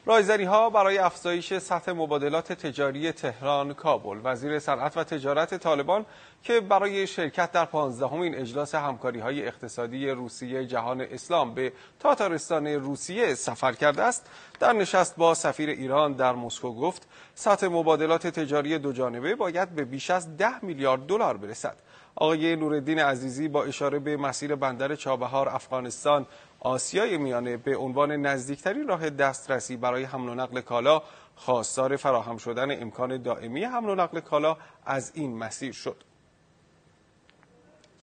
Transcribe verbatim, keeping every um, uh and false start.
رایزنی‌ها برای افزایش سطح مبادلات تجاری تهران کابل. وزیر صنعت و تجارت طالبان که برای شرکت در پانزدهمین اجلاس همکاری‌های اقتصادی روسیه جهان اسلام به تاتارستان روسیه سفر کرده است، در نشست با سفیر ایران در مسکو گفت سطح مبادلات تجاری دوجانبه باید به بیش از ده میلیارد دلار برسد. آقای نورالدین عزیزی با اشاره به مسیر بندر چابهار افغانستان آسیای میانه به عنوان نزدیکترین راه دسترسی برای حمل و نقل کالا، خواستار فراهم شدن امکان دائمی حمل و نقل کالا از این مسیر شد.